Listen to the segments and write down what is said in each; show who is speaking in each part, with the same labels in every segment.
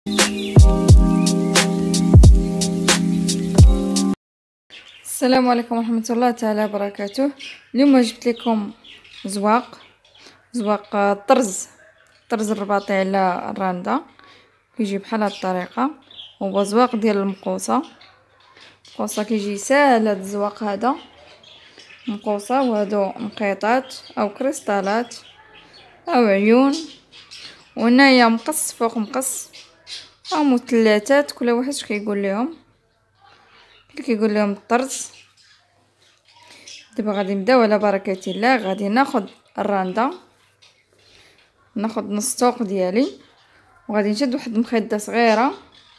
Speaker 1: السلام عليكم ورحمة الله تعالى وبركاته. اليوم جبت لكم زواق طرز الرباطي على الراندا، كيجي بحال هاد الطريقة. هو زواق ديال المقوصة كيجي ساهل. هاد الزواق هذا مقوصة، وهادو مقيطات او كريستالات او عيون، وهنايا مقص فوق مقص او مثلثات، كل واحد اش كيقول لهم الطرز. دابا غادي نبداو على بركه الله. غادي ناخذ الراندا، ناخذ نص طوق ديالي، وغادي نشد واحد المخده صغيره،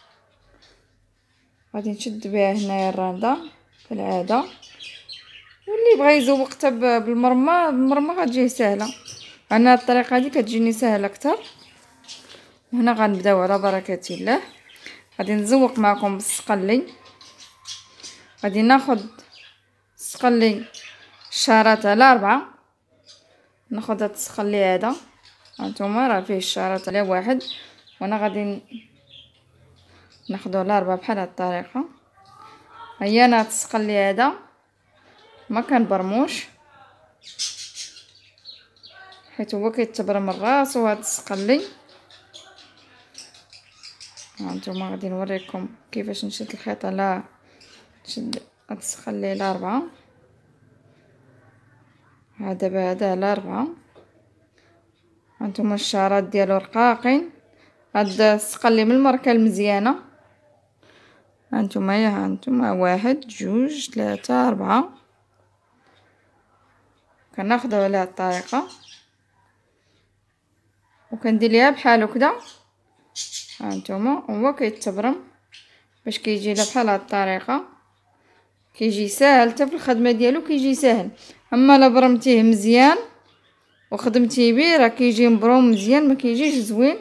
Speaker 1: غادي نشد بها هنايا الراندا كالعاده. واللي بغى يزوق حتى بالمرمى غتجيه سهله. انا الطريقه هذه كتجيني سهله اكثر. وهنا غنبداو على بركه الله. غادي نزوق معكم بالسقلي. غادي ناخذ السقلي الشارات على 4. ناخذ هاد السقلي هذا، هانتوما راه فيه الشارات على 1، وانا غادي ناخذو على 4 بحال هاد الطريقه. هيا انا هاد السقلي هذا ما كنبرموش، حيت هو كيتبرم الراس. وهاد السقلي هانتوما غادي نوريكم كيفاش نشد الخيط على نشد هاد السقلي على 4. دابا هذا على 4. هانتوما الشعرات ديالو رقاقين. هاد السقلي من الماركه المزيانه. هانتوما 1 2 3 4. كناخدو على هاد الطريقه وكندير ليها بحال هكذا. هانتوما هو كيتبرم باش كيجي بحال هاد الطريقه. كيجي ساهل حتى في الخدمه ديالو، كيجي ساهل. اما الا برمتيه مزيان وخدمتيه به راه كيجي مبروم مزيان، ما كيجيش زوين.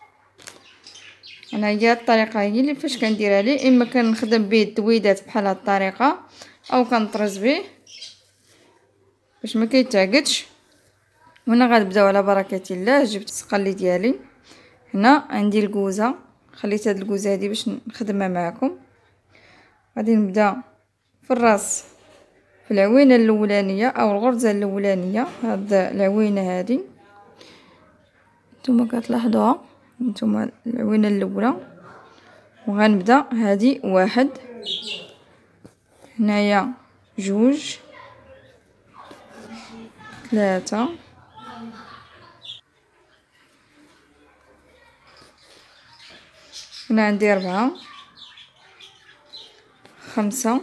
Speaker 1: انا هي الطريقه هي اللي فاش كنديرها ليه، اما كنخدم به الدويدات بحال هاد الطريقه، او كنطرز به باش ما كيتعقدش. وهنا غنبداو على بركه الله. جبت السقلي ديالي، هنا عندي الكوزه، خليت هاد الكوزه هادي باش نخدمها معكم. غادي نبدا في الراس، في العوينه الاولانيه او الغرزه الاولانيه. هاد العوينه هادي نتوما كتلاحظوها، نتوما العوينه الاولى. وغنبدا هادي 1، هنايا 2 3 هنا عندي 4 5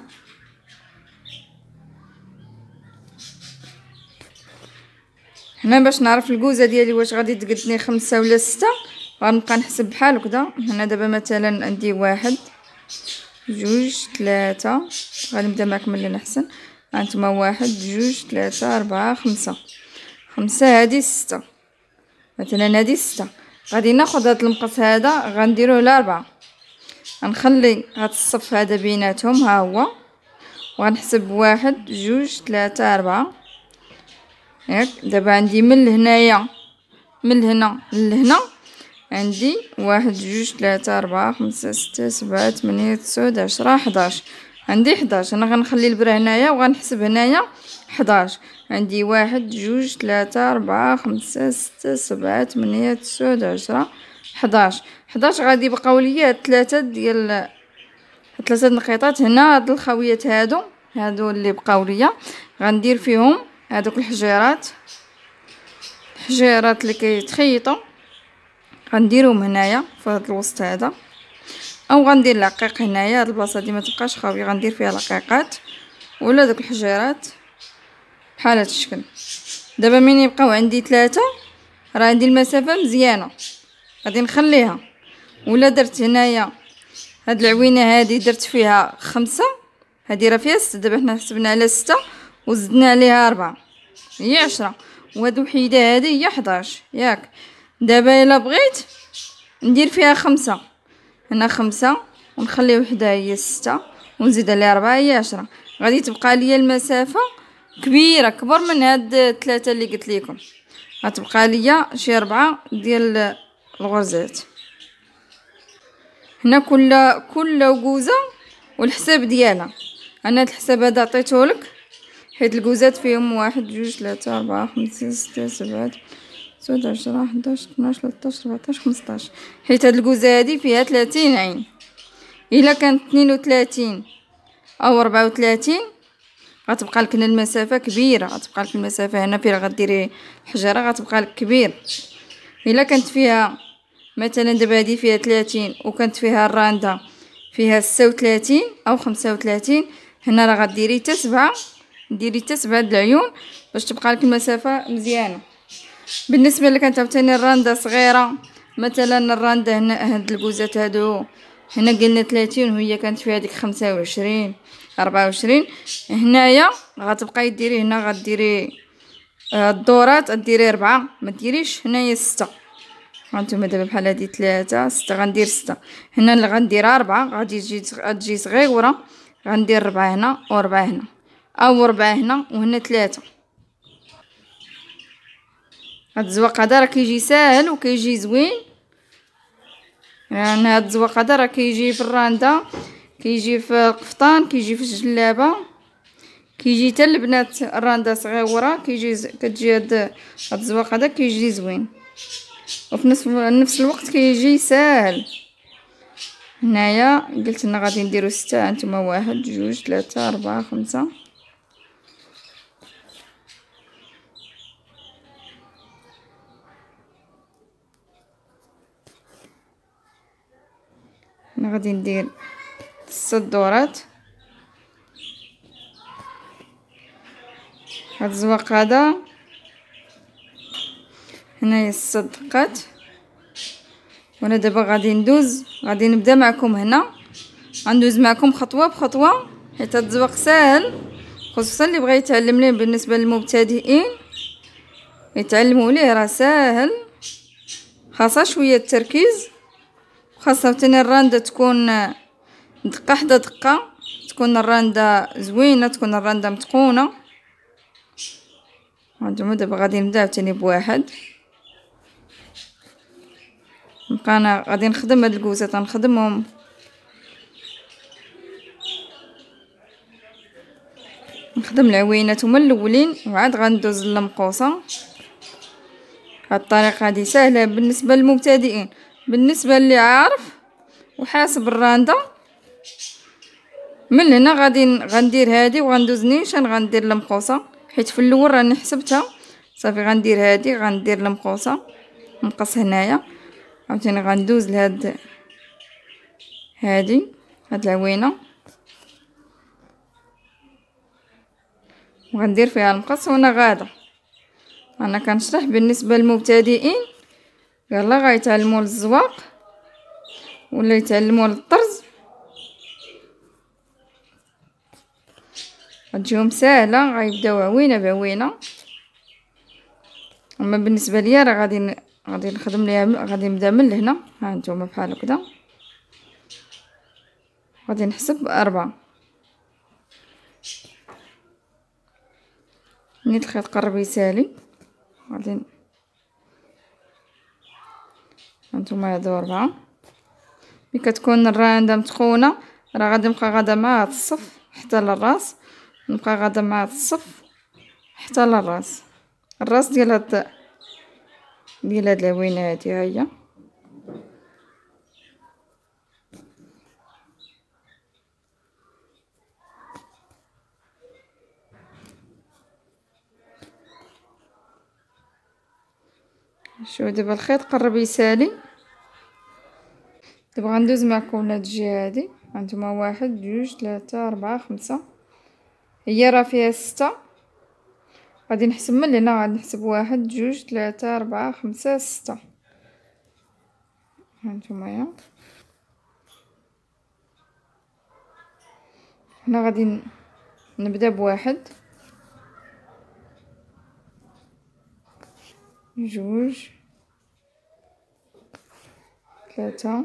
Speaker 1: هنا باش نعرف الكوزه ديالي واش غادي تقدني 5 ولا 6 غنبقى نحسب بحال هكذا. هنا دابا مثلا عندي 1 2 3. غنبدا معكم من الاحسن. هانتوما 1 2 3 4 5 هادي 6 مثلا، هادي 6. غادي ناخذ هاد المقص هذا غنديروه ل 4. غنخلي هاد الصف هذا بيناتهم ها هو، وغنحسب 1 2 3 4. ياك دابا عندي من لهنايا، من هنا لهنا عندي 1 2 3 4 5 6 7 8 9 10 11. عندي 11. انا غنخلي البره هنايا وغنحسب هنايا 11. عندي 1 2 3 4 5 6 7 8 9 10 11. غادي يبقاو ليا 3 ديال 3 نقيطات هنا. هاد الخويات هادو اللي بقاو ليا غندير فيهم هادوك الحجيرات اللي كيتخيطوا، غنديرهم هنايا في هاد الوسط هذا. او غندير العقيق هنايا، هاد البلاصه دي ما تبقاش خاويه، غندير فيها العقيقات ولا دوك الحجيرات بحال هاد الشكل. دابا من يبقاو عندي 3 راه عندي المسافه مزيانه، غادي نخليها. ولا درت هنايا هاد العوينه هادي درت فيها 5، هادي راه فيها 6. دابا حنا حسبنا على 6 وزدنا عليها 4 هي 10. وهاد وحيده هادي هي 11 ياك. دابا الا بغيت ندير فيها 5 هنا 5 ونخلي وحده هي 6 ونزيد عليها 4 هي 10. غادي تبقى ليا المسافه كبيره، كبر من هاد 3 اللي قلت لكم. غتبقى ليا شي 4 ديال الغرزات. هنا كل وكوزه والحساب ديالها. انا هاد الحساب هذا عطيتهولك حيت الكوزات فيهم 1 2 3 4 5 6 7 8 10 11 12 13 14 15، حيت هاد الكوزه هادي فيها 30 عين. الا كانت 32 او 34 غتبقى لك المسافه كبيره، غتبقى لك المسافه هنا فين غديري الحجره غتبقى لك كبير. الا كانت فيها مثلا دابا هادي فيها 30 وكانت فيها الرانده فيها 36 او 35، هنا راه غديري حتى 7، ديري حتى 7 د العيون باش تبقى لك المسافه مزيانه. بالنسبه اللي كانت عاوتاني الرانده صغيره، مثلا الرانده هنا هاد الكوزات هادو هنا قلنا 30 وهي كانت فيها ديك 25 24، هنايا غتبقاي ديري هنا غديري الدورات غديري 4، ما ديريش هنايا 6. هانتوما دابا بحال هادي 3 6 غندير 6 هنا اللي غندير 4 غادي تجي صغيره، غندير 4 هنا و4 هنا او 4 هنا وهنا 3. هاد الزواق هذا راه كيجي ساهل وكيجي زوين. يعني هاد الزواق هذا راه كيجي في الرانده، كيجي في القفطان، كيجي في الجلابه، كيجي حتى البنات الرانده صغيره كتجي هاد الزواق هذا كيجي زوين وفي نفس الوقت كيجي ساهل. هنايا قلت لنا غادي نديرو 6، هانتوما 1 2 3 4 5. انا غادي ندير 6 دورات. هاد الزواق هذا هنايا 6 دقات. وانا دابا غادي نبدا معكم هنا، غندوز معكم خطوه بخطوه حيت هاد الزواق ساهل، خصوصا اللي بغى يتعلم ليه. بالنسبه للمبتدئين يتعلموا ليه راه ساهل، خاصه شويه التركيز، خاصه ثاني الرانده تكون دقه حدا دقه، تكون الرانده زوينه، تكون الرانده متقونه. هانتوما دابا غادي نبدا عاوتاني بواحد. نبقى انا غادي نخدم هاد الكوزات، غنخدمهم نخدم العوينات هما الاولين وعاد غندوز للمقوسه. هاد الطريقه هادي سهله بالنسبه للمبتدئين. بالنسبه اللي عارف وحاسب الرانده، من هنا غندير هادي وغندوز نيشان غندير المقوسه، حيت في الاول راني حسبتها صافي. غندير هادي غندير المقوسه نقص هنايا، عاوتاني غندوز لهاد هاد العوينه وغندير فيها المقص. وانا غاده انا كنشرح بالنسبه للمبتدئين يلا غيتعلموا الزواق ولا يتعلموا الطرز غتجيهم ساهله، غيبداو عوينه بعوينه. اما بالنسبه ليا راه غادي نخدم ليها، غادي نبدا من هنا. ها نتوما بحال هكذا غادي نحسب 4. نيت الخيط قرب يسالي غادي هانتوما هادو 4. ملي كتكون الرانده متقونه راه غادي نبقى غادا مع هاد الصف حتى للراس، نبقى غادا مع هاد الصف حتى للراس. الراس ديال هاد العوينه هادي ها هي. شوفوا دابا الخيط قرب يسالي. دابا غندوز معكم لهاد الجهه هادي. هانتوما 1 2 3 4 5، هي راه فيها 6. غادي نحسب من هنا، غادي نحسب 1 2 3 4 5 6. هانتوما هنا غادي نبدا بواحد 2 3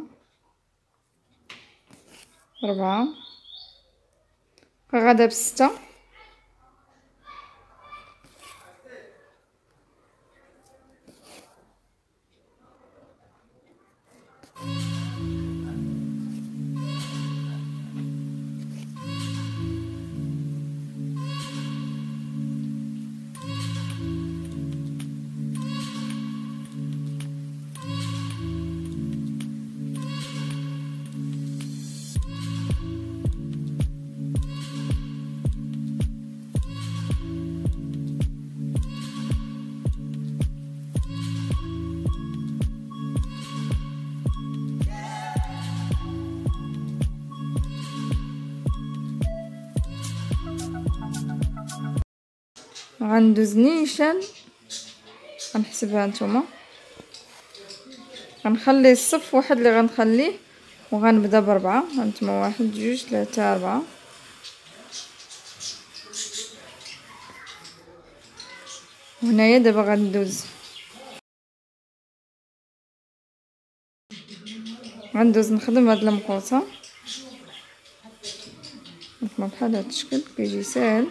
Speaker 1: 4 غادا ب6. غندوز نيشان، غنحسبها نتوما. غنخلي الصف واحد اللي غنخليه، وغنبدا بربعة. هانتوما واحد جوج ثلاثة أربعة. وهنايا دابا غندوز نخدم هاد المقوسة بحال هاد الشكل، كيجي ساهل.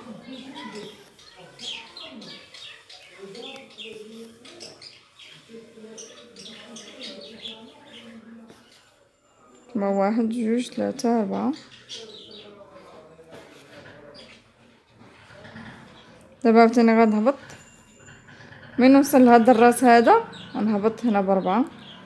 Speaker 1: واحد جوج ثلاثة أربعة. دابا عاوتاني غنهبط من نوصل لهاد الراس هذا، غنهبط هنا بربعة.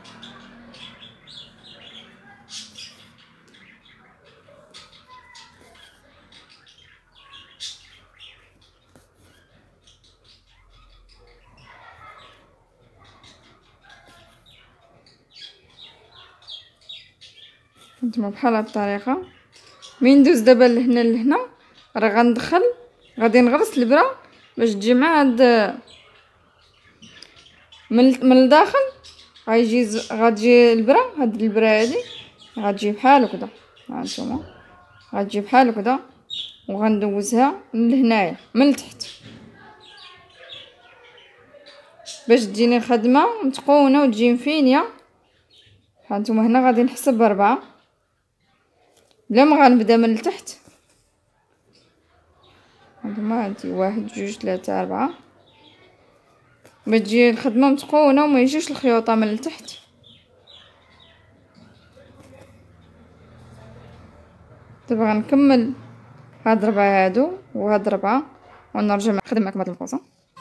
Speaker 1: نتوما بحال هاد الطريقة. من ندوز دابا لهنا لهنا، راه غندخل غادي نغرس البرة باش تجي مع هاد من الداخل. غتجي البرة، هاد البرة هادي غتجي بحال هكدا. هانتوما غتجي بحال هكدا، وغندوزها لهنايا من التحت باش تجيني خدمة متقونة وتجي مفينية. هانتوما هنا غادي نحسب بربعة بلا ما غنبدا من التحت. هانتوما هادي واحد جوج ثلاثة أربعة، باش تجي الخدمة متقونة وما يجيوش الخيوطة من التحت. دابا غنكمل هاد ربعة هادو وهاد ربعة، ونرجع نخدم معكم هاد القوسة.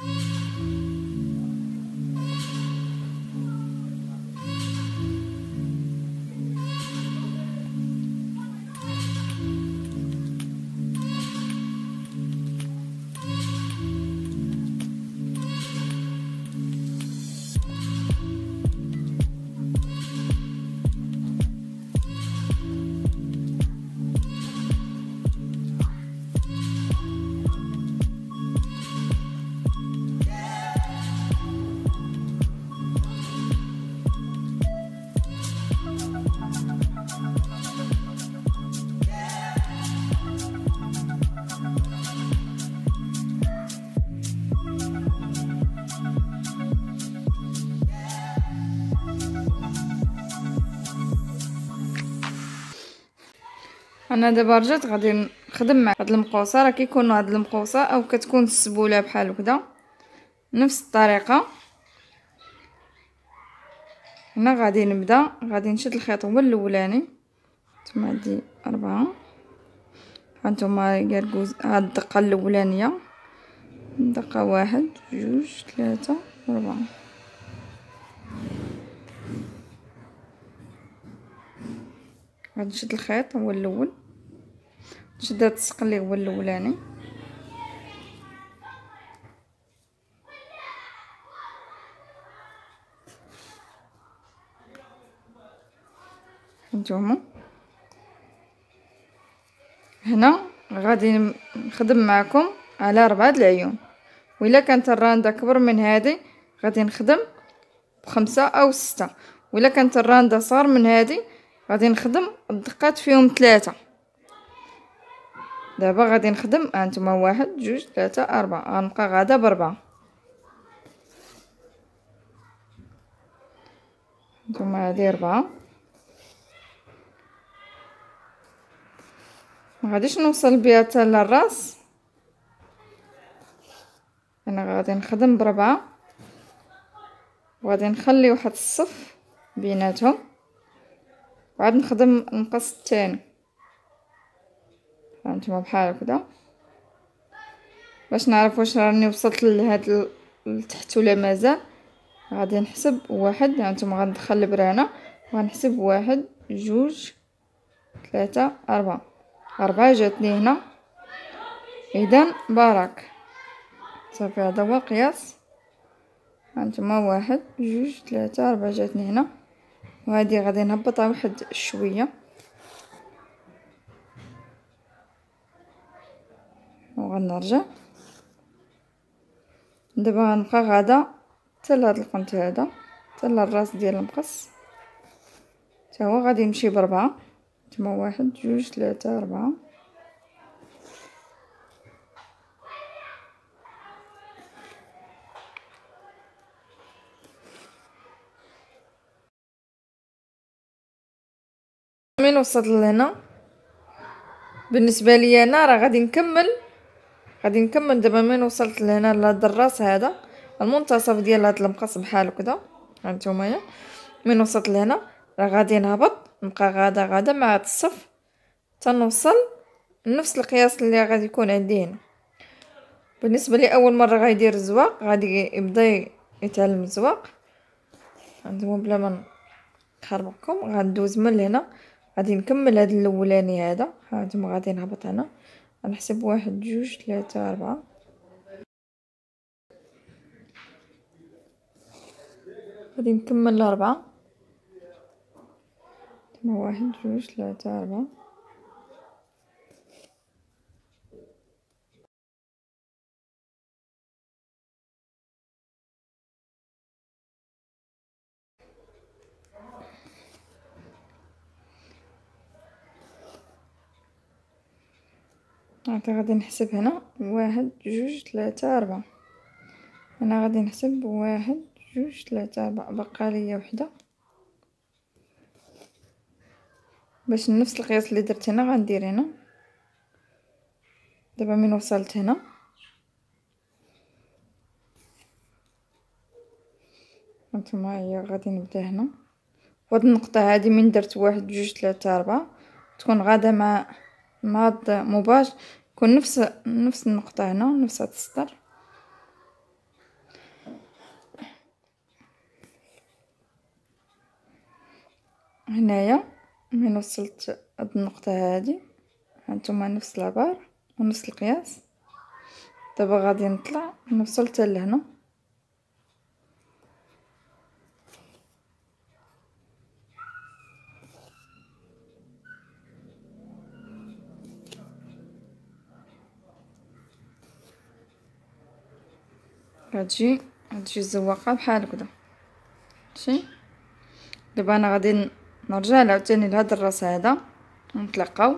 Speaker 1: انا دابا رجعت غادي نخدم مع هاد المقوسه. راه كيكونوا هاد المقوسه او كتكون السبوله بحال هكذا نفس الطريقه. هنا غادي نبدا، غادي نشد الخيط هو الاولاني. نتوما هادي أربعة، هانتوما كركوز هاد الدقه الاولانيه، دقه واحد جوج ثلاثة أربعة. غادي نشد الخيط هو الاول، نشد هاد السق اللي هو الاولاني، هانتوما هنا غادي نخدم معكم على 4 العيون. وإلا كانت الرانده كبر من هذه غادي نخدم ب5 أو 6، وإلا كانت الرانده صغر من هذه غادي نخدم الدقات فيهم 3. دابا غادي نخدم هانتوما واحد جوج ثلاثة أربعة، غنبقى غادا ب4. هانتوما هادي 4. مغاديش نوصل بها حتى للراس، انا غادي نخدم ب4 وغادي نخلي واحد الصف بيناتهم، وعاد نخدم المقص الثاني. هانتوما بحال هكذا باش نعرف واش راني وصلت لهاد التحت ولا مازال. غادي نحسب واحد، هانتوما غندخل البرة هنا وغنحسب واحد جوج ثلاثة أربعة. 4 جاتني هنا، اذا بارك صافي. هذا هو القياس. هانتوما واحد جوج ثلاثة 4 جاتني هنا، وهذه غادي نهبطها واحد شويه وغنرجع. دابا غنبقى غادا حتى لهاد القنت هذا، حتى للراس ديال المقص، حتى هو غادي يمشي بربعة. نتوما 1 2 3 4. من وصلت لهنا بالنسبه لي انا راه غادي نكمل دابا. من وصلت لهنا لهاد الراس هذا المنتصف ديال هاد المقص بحال هكذا، هانتوما من وصلت لهنا راه غادي نهبط نبقى غادا مع هاد الصف حتى نوصل لنفس القياس اللي غادي يكون عندي هنا. بالنسبه لي اول مره غيدير الزواق غادي يبدا يتعلم الزواق، هانتوما بلا ما نخربقكم غندوز من هنا غادي نكمل هاد الاولاني هذا. هانتوما غادي نهبط هنا غنحسب 1 2 3 4. غادي نكمل 4. 1 2 3 4. غادي نحسب هنا 1 2 3 4. انا غادي نحسب 1 2 3 4. بقى ليا وحده باش نفس القياس اللي درت هنا غندير هنا. دابا من وصلت هنا هانتوما هي غادي نبدا هنا وهاد النقطه هذه من درت 1 2 3 4 تكون غاده مع هاد مباش يكون نفس النقطه هنا نفس هاد السطر. هنايا من وصلت هاد النقطه هذه هانتوما نفس العبار ونفس القياس. دابا غادي نطلع نوصل حتى لهنا. غتجي الزواقه بحال هكذا ماشي. دابا انا غادي نرجع عاوتاني لهاد الراس هذا ونتلاقاو.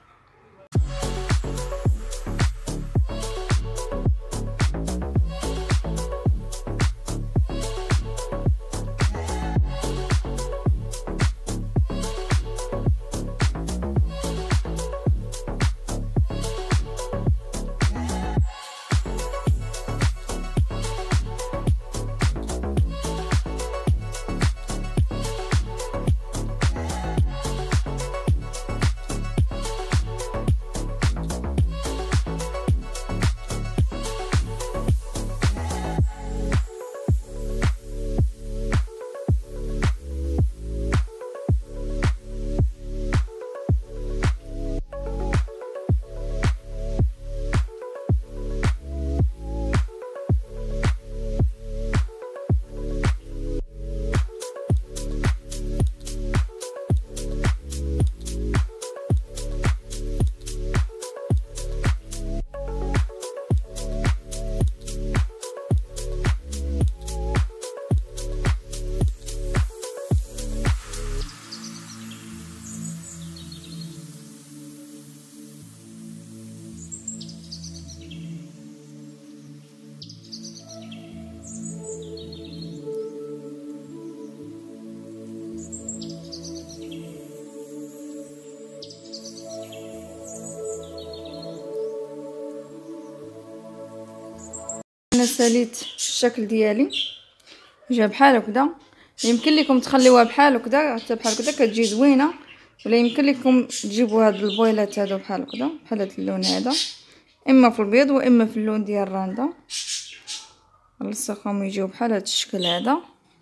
Speaker 1: انا ساليت الشكل ديالي جا بحال هكذا. يمكن لكم تخليوها بحال هكذا حتى بحال هكذا كتجي زوينه، ولا يمكن لكم تجيبوا هاد البويلات هادو بحال هكذا بحال هاد اللون هذا، اما في البيض واما في اللون ديال الراندا. نلصقهم يجيو بحال هاد الشكل هذا.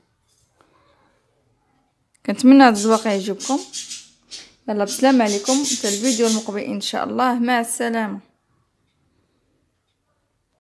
Speaker 1: كنتمنى هاد الزواق يعجبكم. يلا بسلام عليكم، حتى الفيديو المقبل ان شاء الله، مع السلامه.